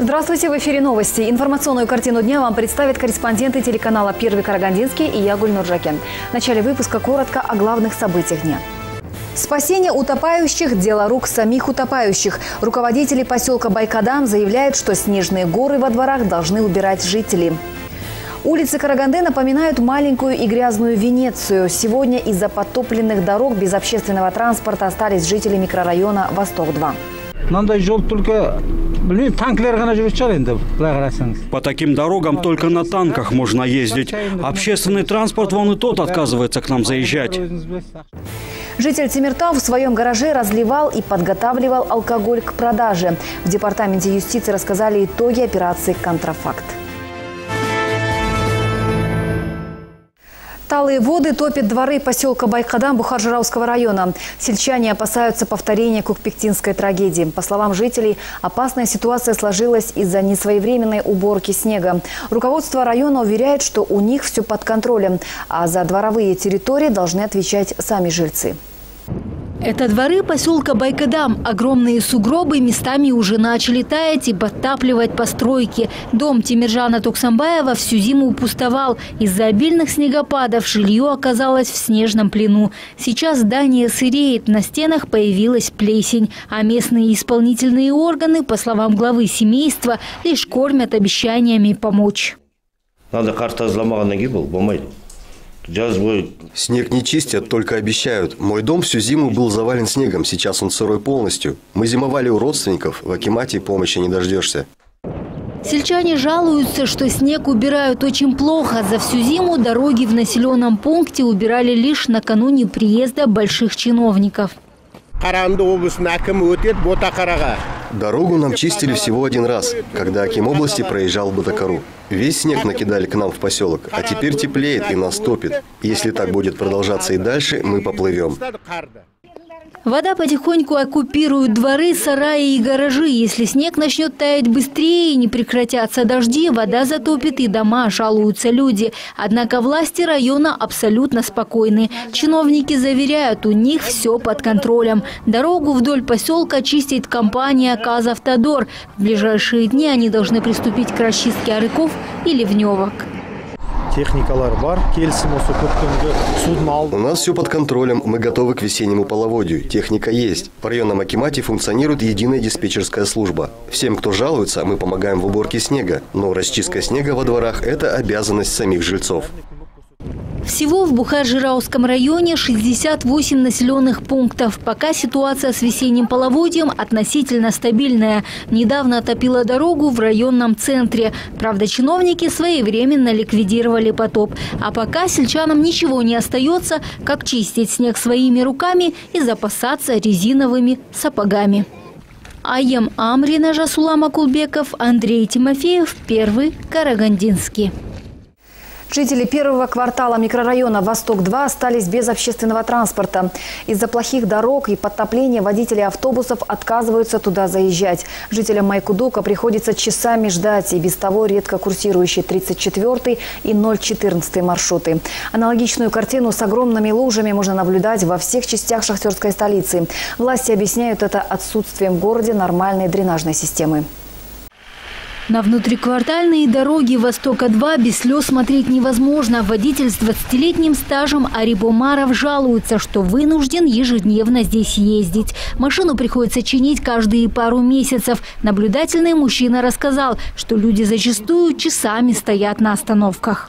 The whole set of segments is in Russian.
Здравствуйте, в эфире новости. Информационную картину дня вам представят корреспонденты телеканала «Первый Карагандинский» и я, Гульнур Жакен. В начале выпуска коротко о главных событиях дня. Спасение утопающих – дело рук самих утопающих. Руководители поселка Байкадам заявляют, что снежные горы во дворах должны убирать жители. Улицы Караганды напоминают маленькую и грязную Венецию. Сегодня из-за потопленных дорог без общественного транспорта остались жители микрорайона Восток-2. По таким дорогам только на танках можно ездить. Общественный транспорт вон и тот отказывается к нам заезжать. Житель Темиртау в своем гараже разливал и подготавливал алкоголь к продаже. В департаменте юстиции рассказали итоги операции «Контрафакт». Талые воды топят дворы поселка Байкадам Бухар-Жырауского района. Сельчане опасаются повторения кукпектинской трагедии. По словам жителей, опасная ситуация сложилась из-за несвоевременной уборки снега. Руководство района уверяет, что у них все под контролем, а за дворовые территории должны отвечать сами жильцы. Это дворы поселка Байкадам. Огромные сугробы местами уже начали таять и подтапливать постройки. Дом Тимиржана Токсамбаева всю зиму пустовал. Из-за обильных снегопадов жилье оказалось в снежном плену. Сейчас здание сыреет, на стенах появилась плесень. А местные исполнительные органы, по словам главы семейства, лишь кормят обещаниями помочь. Надо карта взломана гибл, бомбай. Снег не чистят, только обещают. Мой дом всю зиму был завален снегом, сейчас он сырой полностью. Мы зимовали у родственников, в акимате помощи не дождешься. Сельчане жалуются, что снег убирают очень плохо. За всю зиму дороги в населенном пункте убирали лишь накануне приезда больших чиновников. Дорогу нам чистили всего один раз, когда аким области проезжал в Бутакару. Весь снег накидали к нам в поселок, а теперь теплеет и нас топит. Если так будет продолжаться и дальше, мы поплывем. Вода потихоньку оккупирует дворы, сараи и гаражи. Если снег начнет таять быстрее и не прекратятся дожди, вода затопит и дома, жалуются люди. Однако власти района абсолютно спокойны. Чиновники заверяют, у них все под контролем. Дорогу вдоль поселка чистит компания «Казавтодор». В ближайшие дни они должны приступить к расчистке арыков и ливневок. У нас все под контролем, мы готовы к весеннему половодью. Техника есть. В районном акимате функционирует единая диспетчерская служба. Всем, кто жалуется, мы помогаем в уборке снега. Но расчистка снега во дворах – это обязанность самих жильцов. Всего в Бухар-Жырауском районе 68 населенных пунктов. Пока ситуация с весенним половодьем относительно стабильная. Недавно отопила дорогу в районном центре. Правда, чиновники своевременно ликвидировали потоп. А пока сельчанам ничего не остается, как чистить снег своими руками и запасаться резиновыми сапогами. Аем Амрина, Жасулам Акулбеков, Андрей Тимофеев, Первый Карагандинский. Жители первого квартала микрорайона Восток-2 остались без общественного транспорта. Из-за плохих дорог и подтопления водители автобусов отказываются туда заезжать. Жителям Майкудука приходится часами ждать и без того редко курсирующие 34 и 014 маршруты. Аналогичную картину с огромными лужами можно наблюдать во всех частях шахтерской столицы. Власти объясняют это отсутствием в городе нормальной дренажной системы. На внутриквартальные дороги Востока-2 без слез смотреть невозможно. Водитель с 20-летним стажем Ариб Омаров жалуется, что вынужден ежедневно здесь ездить. Машину приходится чинить каждые пару месяцев. Наблюдательный мужчина рассказал, что люди зачастую часами стоят на остановках.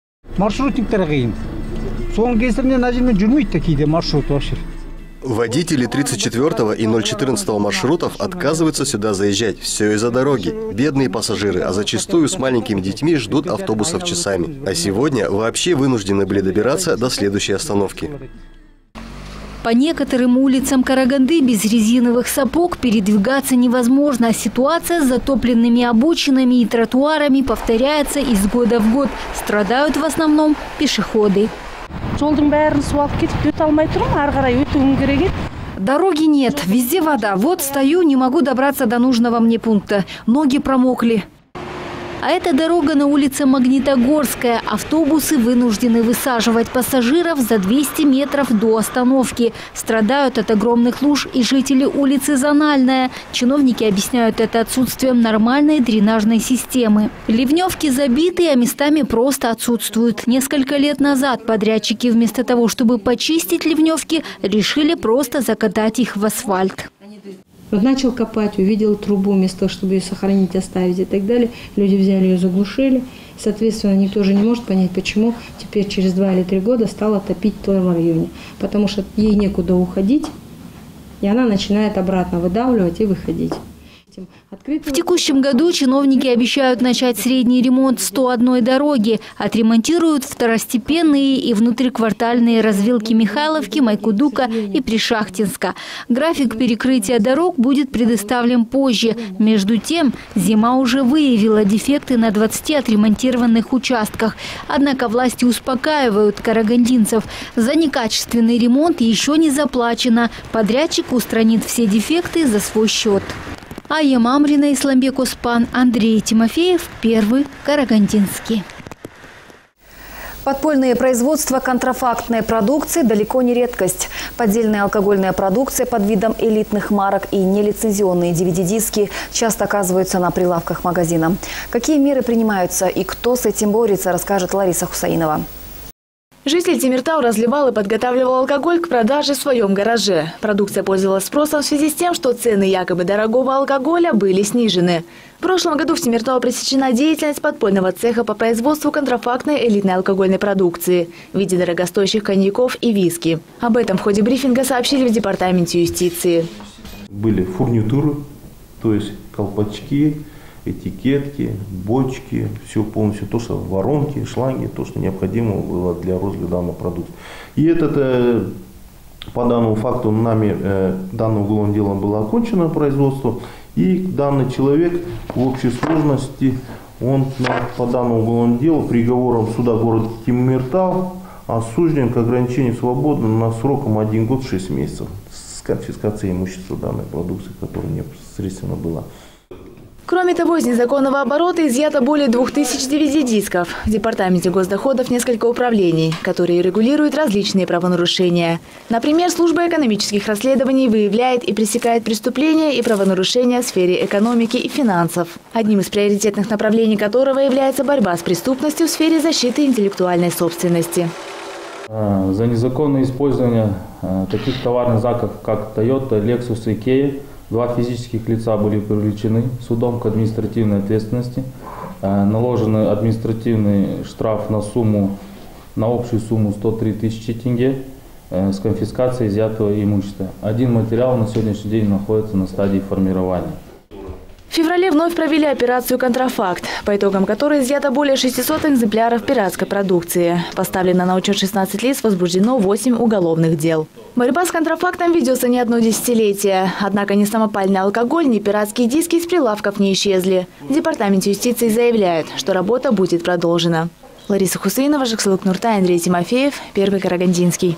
Водители 34 и 014 маршрутов отказываются сюда заезжать. Все из-за дороги. Бедные пассажиры, а зачастую с маленькими детьми ждут автобусов часами. А сегодня вообще вынуждены были добираться до следующей остановки. По некоторым улицам Караганды без резиновых сапог передвигаться невозможно. Ситуация с затопленными обочинами и тротуарами повторяется из года в год. Страдают в основном пешеходы. Дороги нет, везде вода. Вот стою, не могу добраться до нужного мне пункта. Ноги промокли. А эта дорога на улице Магнитогорская. Автобусы вынуждены высаживать пассажиров за 200 метров до остановки. Страдают от огромных луж и жители улицы Зональная. Чиновники объясняют это отсутствием нормальной дренажной системы. Ливневки забиты, а местами просто отсутствуют. Несколько лет назад подрядчики вместо того, чтобы почистить ливневки, решили просто закатать их в асфальт. Вот начал копать, увидел трубу, вместо того, чтобы ее сохранить, оставить и так далее. Люди взяли ее, заглушили. Соответственно, никто же не может понять, почему теперь через 2 или 3 года стало топить в том районе. Потому что ей некуда уходить, и она начинает обратно выдавливать и выходить. В текущем году чиновники обещают начать средний ремонт 101 дороги. Отремонтируют второстепенные и внутриквартальные развилки Михайловки, Майкудука и Пришахтинска. График перекрытия дорог будет предоставлен позже. Между тем, зима уже выявила дефекты на 20 отремонтированных участках. Однако власти успокаивают карагандинцев. За некачественный ремонт еще не заплачено. Подрядчик устранит все дефекты за свой счет. Айя Мамрина, Исламбек Оспан, Андрей Тимофеев, Первый Карагандинский. Подпольное производство контрафактной продукции далеко не редкость. Поддельная алкогольная продукция под видом элитных марок и нелицензионные DVD-диски часто оказываются на прилавках магазина. Какие меры принимаются и кто с этим борется, расскажет Лариса Хусаинова. Житель Темиртау разливал и подготавливал алкоголь к продаже в своем гараже. Продукция пользовалась спросом в связи с тем, что цены якобы дорогого алкоголя были снижены. В прошлом году в Темиртау пресечена деятельность подпольного цеха по производству контрафактной элитной алкогольной продукции в виде дорогостоящих коньяков и виски. Об этом в ходе брифинга сообщили в Департаменте юстиции. Были фурнитуры, то есть колпачки, этикетки, бочки, все полностью, то, что воронки, шланги, то, что необходимо было для розыгрыша данного продукта. И по данному факту нами данным уголовным делом было окончено производство, и данный человек в общей сложности, он по данному уголовному делу приговором суда города Темиртау осужден к ограничению свободы на сроком 1 год 6 месяцев с конфискацией имущества данной продукции, которая непосредственно была. Кроме того, из незаконного оборота изъято более 2000 DVD-дисков. В Департаменте госдоходов несколько управлений, которые регулируют различные правонарушения. Например, служба экономических расследований выявляет и пресекает преступления и правонарушения в сфере экономики и финансов, одним из приоритетных направлений которого является борьба с преступностью в сфере защиты интеллектуальной собственности. За незаконное использование таких товарных знаков, как Toyota, Lexus и Kia, 2 физических лица были привлечены судом к административной ответственности. Наложен административный штраф на общую сумму 103 тысячи тенге с конфискацией изъятого имущества. Один материал на сегодняшний день находится на стадии формирования. В феврале вновь провели операцию «Контрафакт», по итогам которой изъято более 600 экземпляров пиратской продукции. Поставлено на учет 16 лиц, возбуждено 8 уголовных дел. Борьба с контрафактом ведется не одно десятилетие. Однако ни самопальный алкоголь, ни пиратские диски с прилавков не исчезли. В Департаменте юстиции заявляют, что работа будет продолжена. Лариса Хусаинова, Жаксылык Нуртай, Андрей Тимофеев, Первый Карагандинский.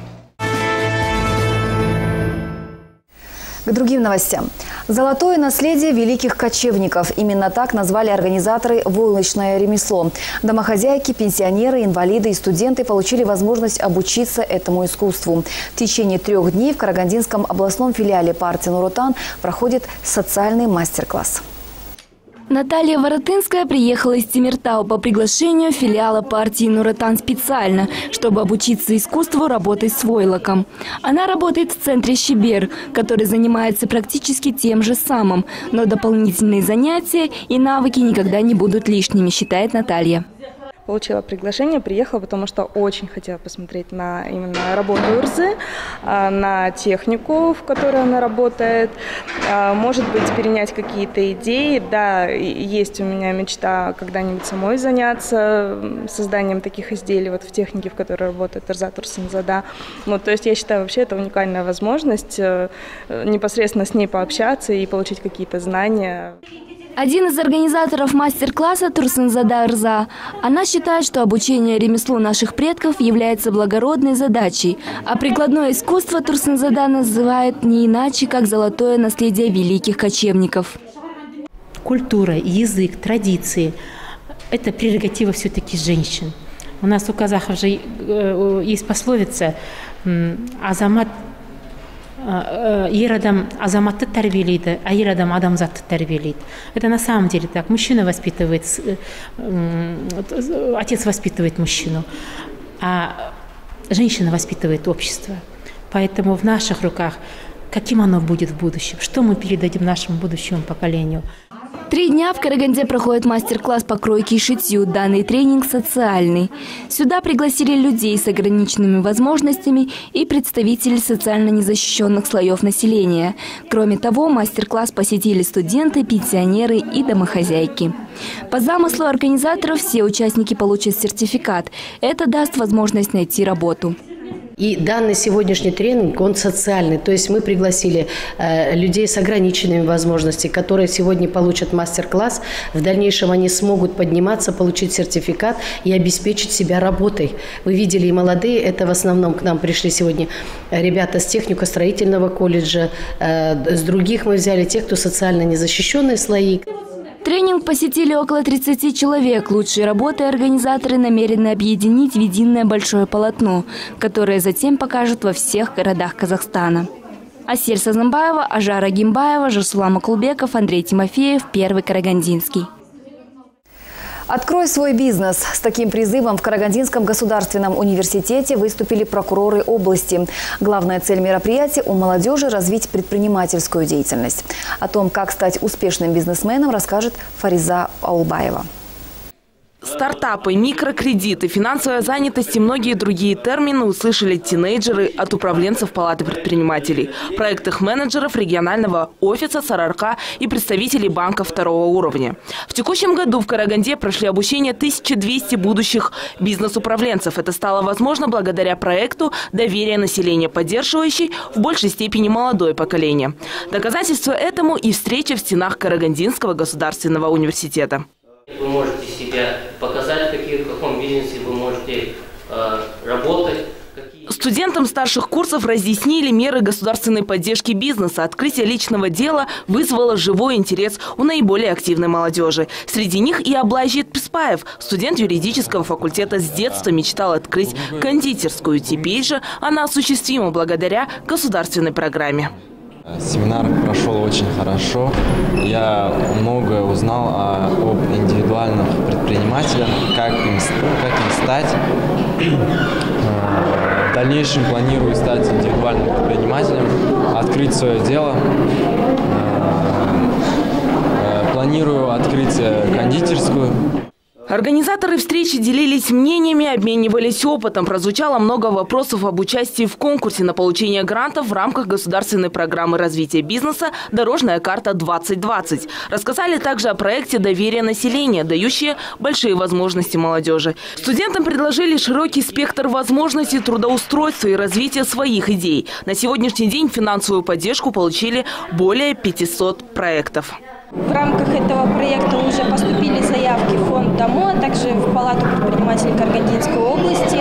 К другим новостям. «Золотое наследие великих кочевников». Именно так назвали организаторы войлочное ремесло. Домохозяйки, пенсионеры, инвалиды и студенты получили возможность обучиться этому искусству. В течение 3 дней в Карагандинском областном филиале партии Нур-Отан проходит социальный мастер-класс. Наталья Воротынская приехала из Темиртау по приглашению филиала партии Нур-Отан специально, чтобы обучиться искусству работать с войлоком. Она работает в центре «Щебер», который занимается практически тем же самым, но дополнительные занятия и навыки никогда не будут лишними, считает Наталья. Получила приглашение, приехала, потому что очень хотела посмотреть на именно работу Урзы, на технику, в которой она работает, может быть, перенять какие-то идеи. Да, есть у меня мечта когда-нибудь самой заняться созданием таких изделий вот в технике, в которой работает Эрзат Турсунзада. Ну, то есть я считаю, вообще это уникальная возможность непосредственно с ней пообщаться и получить какие-то знания. Один из организаторов мастер-класса Турсунзада Эрза. Она считает, что обучение ремеслу наших предков является благородной задачей, а прикладное искусство Турсунзада называет не иначе, как золотое наследие великих кочевников. культура, язык, традиции – это прерогатива все-таки женщин. У нас у казахов же есть пословица «Азамат ер адам азаматты тәрбиелейді, әйел адам адамзатты тәрбиелейді». Это на самом деле так. Мужчина воспитывает, отец воспитывает мужчину, а женщина воспитывает общество. Поэтому в наших руках, каким оно будет в будущем, что мы передадим нашему будущему поколению. 3 дня в Караганде проходит мастер-класс по кройке и шитью. Данный тренинг социальный. Сюда пригласили людей с ограниченными возможностями и представителей социально незащищенных слоев населения. Кроме того, мастер-класс посетили студенты, пенсионеры и домохозяйки. По замыслу организаторов все участники получат сертификат. Это даст возможность найти работу. И данный сегодняшний тренинг, он социальный. То есть мы пригласили людей с ограниченными возможностями, которые сегодня получат мастер-класс. В дальнейшем они смогут подниматься, получить сертификат и обеспечить себя работой. Вы видели, и молодые, это в основном к нам пришли сегодня ребята с технико-строительного колледжа. С других мы взяли тех, кто социально незащищенные слои. Тренинг посетили около 30 человек. Лучшие работы организаторы намерены объединить в единое большое полотно, которое затем покажут во всех городах Казахстана. Асель Сазанбаева, Ажара Гимбаева, Жасулам Акулбеков, Андрей Тимофеев, Первый Карагандинский. «Открой свой бизнес». С таким призывом в Карагандинском государственном университете выступили прокуроры области. Главная цель мероприятия – у молодежи развить предпринимательскую деятельность. О том, как стать успешным бизнесменом, расскажет Фариза Аулбаева. Стартапы, микрокредиты, финансовая занятость и многие другие термины услышали тинейджеры от управленцев Палаты предпринимателей, проектных менеджеров регионального офиса Сарыарка и представителей банков 2-го уровня. В текущем году в Караганде прошли обучение 1200 будущих бизнес-управленцев. Это стало возможно благодаря проекту «Доверие населения», поддерживающий в большей степени молодое поколение. Доказательство этому и встреча в стенах Карагандинского государственного университета. Вы можете себя показать, в каком бизнесе вы можете работать. Студентам старших курсов разъяснили меры государственной поддержки бизнеса. Открытие личного дела вызвало живой интерес у наиболее активной молодежи. Среди них и Аблайжит Писпаев, студент юридического факультета, с детства мечтал открыть кондитерскую. Теперь же она осуществима благодаря государственной программе. Семинар прошел очень хорошо. Я многое узнал об индивидуальных предпринимателях, как им стать. В дальнейшем планирую стать индивидуальным предпринимателем, открыть свое дело. Планирую открыть кондитерскую. Организаторы встречи делились мнениями, обменивались опытом. Прозвучало много вопросов об участии в конкурсе на получение грантов в рамках государственной программы развития бизнеса «Дорожная карта-2020». Рассказали также о проекте «Доверие населения», дающее большие возможности молодежи. Студентам предложили широкий спектр возможностей трудоустройства и развития своих идей. На сегодняшний день финансовую поддержку получили более 500 проектов. В рамках этого проекта уже поступили заявки в фонд ДАМО, а также в Палату предпринимателей Карагандинской области.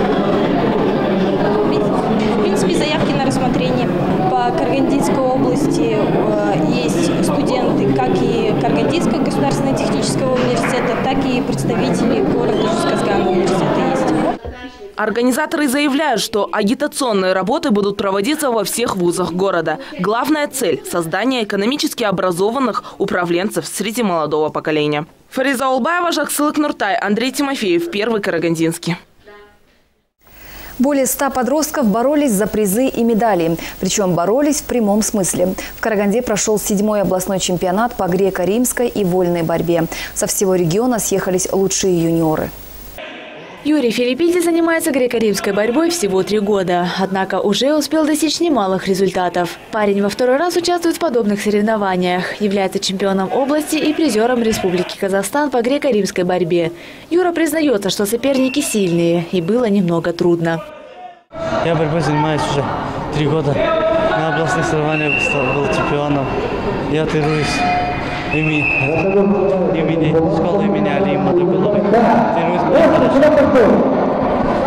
В принципе, заявки на рассмотрение. По Карагандинской области есть студенты как и Карагандинского государственного технического университета, так и представители города Жусказганского университета есть. Организаторы заявляют, что агитационные работы будут проводиться во всех вузах города. Главная цель – создание экономически образованных управленцев среди молодого поколения. Фариза Улбаева, Жаксылык Нуртай, Андрей Тимофеев, Первый Карагандинский. Более 100 подростков боролись за призы и медали. Причем боролись в прямом смысле. В Караганде прошел 7-й областной чемпионат по греко-римской и вольной борьбе. Со всего региона съехались лучшие юниоры. Юрий Филиппиди занимается греко-римской борьбой всего 3 года. Однако уже успел достичь немалых результатов. Парень во 2-й раз участвует в подобных соревнованиях. Является чемпионом области и призером Республики Казахстан по греко-римской борьбе. Юра признается, что соперники сильные и было немного трудно. Я борьбой занимаюсь уже 3 года. На областных соревнованиях был чемпионом. Я тренируюсь школы имени Али Мадагуловой.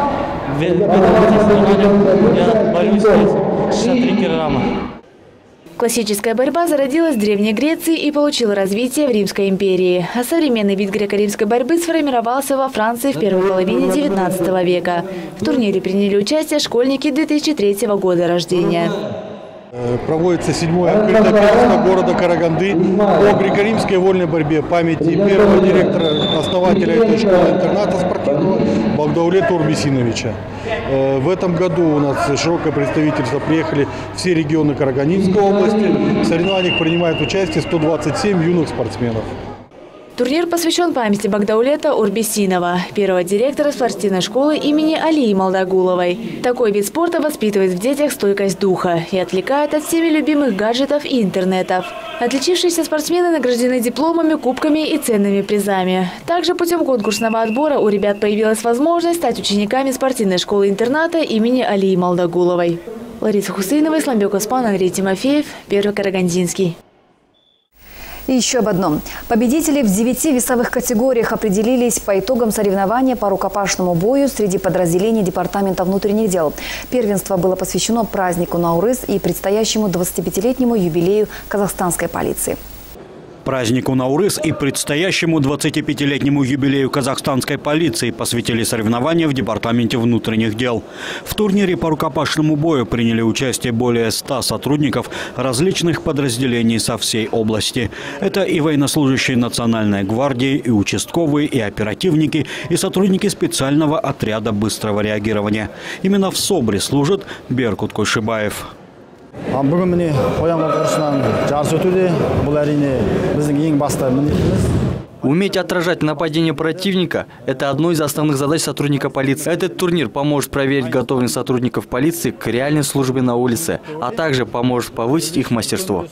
В этом соревновании я борюсь 63 килограмма. Классическая борьба зародилась в Древней Греции и получила развитие в Римской империи. А современный вид греко-римской борьбы сформировался во Франции в первой половине XIX века. В турнире приняли участие школьники 2003 года рождения. Проводится 7-е открытое первенство города Караганды по греко-римской вольной борьбе памяти первого директора, основателя этой школы-интерната спортивного Багдаулета Урбисиновича. В этом году у нас широкое представительство, приехали все регионы Карагандинской области. В соревнованиях принимают участие 127 юных спортсменов. Турнир посвящен памяти Багдаулета Урбисинова, первого директора спортивной школы имени Алии Малдагуловой. Такой вид спорта воспитывает в детях стойкость духа и отвлекает от всеми любимых гаджетов и интернетов. Отличившиеся спортсмены награждены дипломами, кубками и ценными призами. Также путем конкурсного отбора у ребят появилась возможность стать учениками спортивной школы-интерната имени Алии Малдагуловой. Лариса Хусейнова, Исламбек Оспан, Андрей Тимофеев, Первый Карагандинский. И еще об одном. Победители в 9 весовых категориях определились по итогам соревнования по рукопашному бою среди подразделений Департамента внутренних дел. Первенство было посвящено празднику Наурыз и предстоящему 25-летнему юбилею казахстанской полиции. Празднику Наурыз и предстоящему 25-летнему юбилею казахстанской полиции посвятили соревнования в Департаменте внутренних дел. В турнире по рукопашному бою приняли участие более 100 сотрудников различных подразделений со всей области. Это и военнослужащие Национальной гвардии, и участковые, и оперативники, и сотрудники специального отряда быстрого реагирования. Именно в СОБРе служит Беркут Койшибаев. Уметь отражать нападение противника – это одно из основных задач сотрудника полиции. Этот турнир поможет проверить готовность сотрудников полиции к реальной службе на улице, а также поможет повысить их мастерство.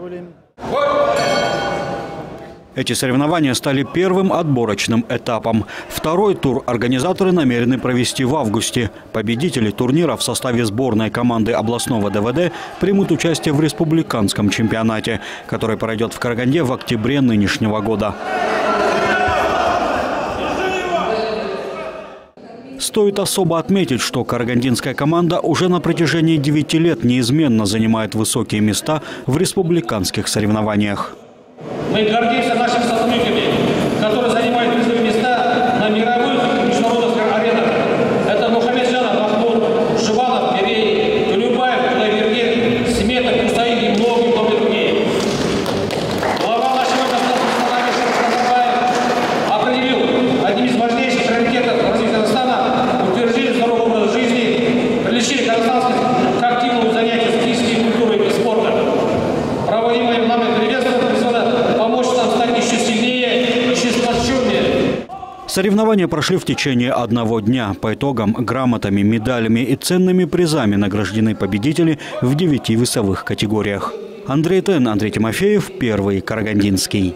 Эти соревнования стали первым отборочным этапом. Второй тур организаторы намерены провести в августе. Победители турнира в составе сборной команды областного ДВД примут участие в республиканском чемпионате, который пройдет в Караганде в октябре нынешнего года. Стоит особо отметить, что карагандинская команда уже на протяжении 9 лет неизменно занимает высокие места в республиканских соревнованиях. Мы гордимся нашими сотрудниками, которые занимают призовые места на мировых и международных аренах. Это Мухаммеджанов, Махмуд, Жуванов, Перей, Тулюбаев, Кудайберген, Сметов, Кусаин и многие другие. Глава нашего государства определил одним из важнейших приоритетов развития Казахстана утверждение здорового образа жизни, привлечение казахстанцев к активному занятию физической культурой и спортом. Проводимые нами приветствия помочь нам стать еще сильнее, еще сплоченнее. Соревнования прошли в течение одного дня. По итогам грамотами, медалями и ценными призами награждены победители в 9 весовых категориях. Андрей Тен, Андрей Тимофеев, Первый Карагандинский.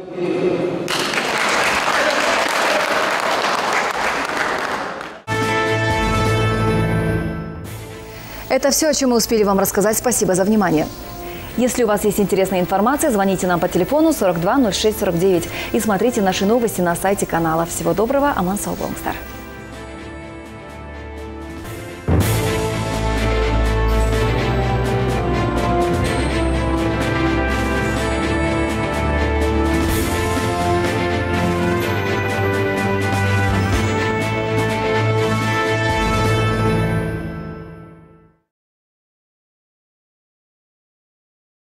Это все, о чем мы успели вам рассказать. Спасибо за внимание. Если у вас есть интересная информация, звоните нам по телефону 42 06 49 и смотрите наши новости на сайте канала. Всего доброго, Аман Сау Болыңыздар.